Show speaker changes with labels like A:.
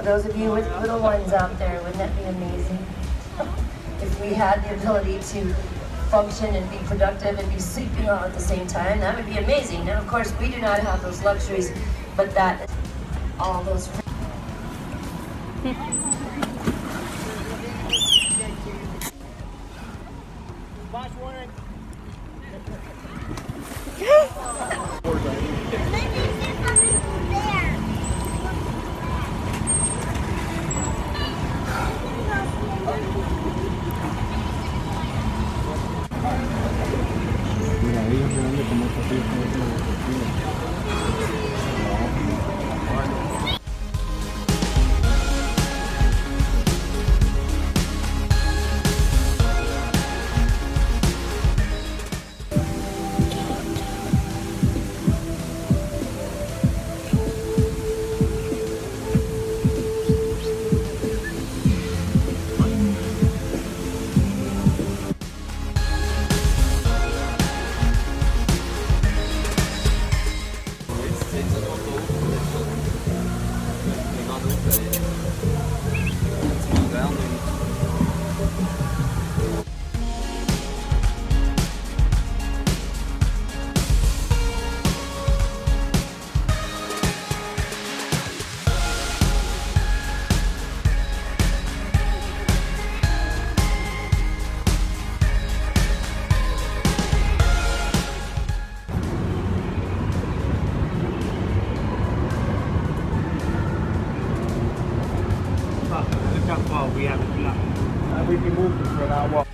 A: those of you with little ones out there, wouldn't that be amazing? If we had the ability to function and be productive and be sleeping all at the same time, that would be amazing. Now, of course, we do not have those luxuries, but that is all those.
B: Mira, ellos grande como esta fiesta de deportiva. Look how far we haven't left. We've been walking for about what?